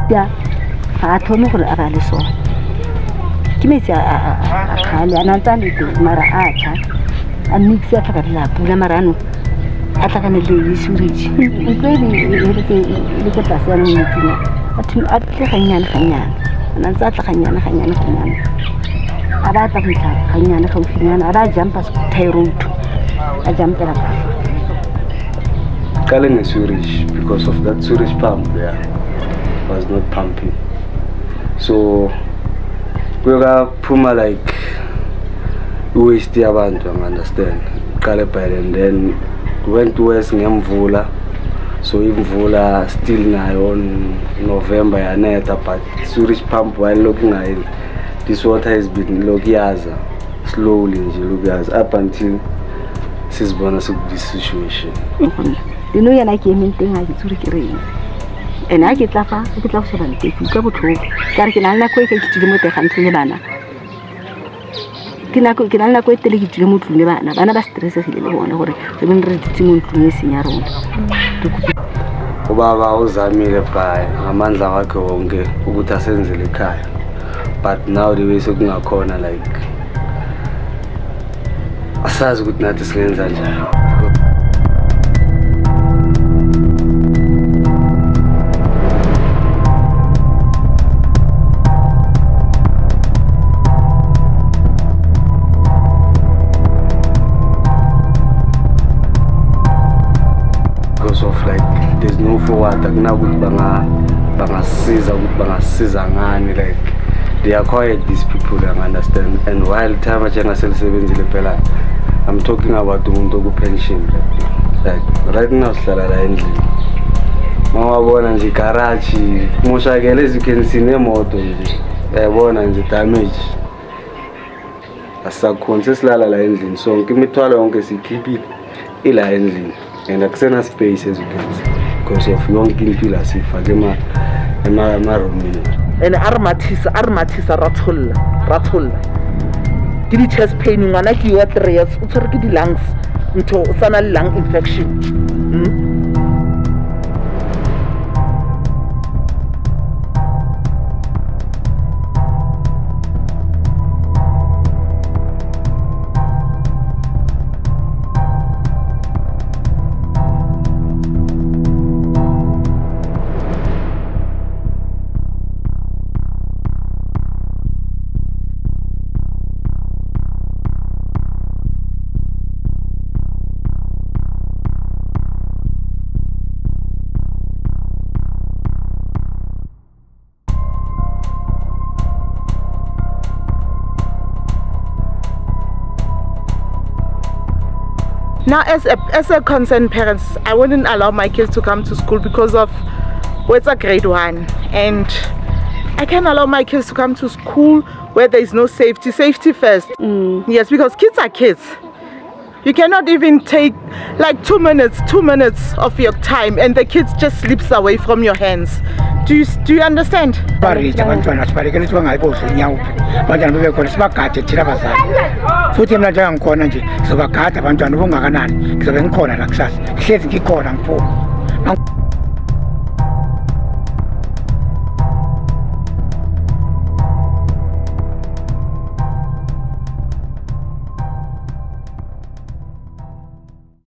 ya a thome gore a ba le sona ke metsi a khale ana ntse le teng mara a tla a mix ya ka la pula marano a tla kana le sewage le ke tla se nang metsina a tle ganyana ana ntse a tla ganyana a ba tla go tla ganyana ga ufinyana a ba jumpa Thai road a jumpela ka calling a sewage because of that sewage pump there was not pumping. So we got puma like waste abantu, understand? And then went west ngemvula. So imvula still now on November yaneta, but sewage pump while looking at it, this water has been logiaza slowly up until since bonus of this situation. You know, you're like a thing I get to the and I get laugh, I get laugh and take you go to Caracana quick to the motor and to Libana. Kinako can I quit the league to the moon to Libana, another stress of the one or the wind to miss in your own. Obaba was a mere pie, a man's a wonge, Uguta sensely kai. But now the way so a corner like a size good not to of like there's no forward now with banga scissor like they acquired these people and understand and while time I change sell 70 lepela I'm talking about the Mundogo pension like right now salary ending mama bona nje garage moshakele as you can see nemoto nje yabona nje damage asakhonse silala la endlini so imithwalo yonke sikhiphi ila endlini. And akusena space as you can see because of yonke impilo asifake room and armatisa ratholla ke di chest pain ngwana ke wa 3 years o tshwere ke di lungs ntho o sana lung infection Now, as a concerned parents, I wouldn't allow my kids to come to school because of it's a grade 1, and I can't allow my kids to come to school where there is no safety. Safety first. Yes, because kids are kids. You cannot even take like 2 minutes of your time, and the kids just slips away from your hands. Do you understand? Futhi mina nje ngikhona nje sizobagada abantwana ubungakanani ngizobe ngikhona la kusasa hlezi ngikhona ngipho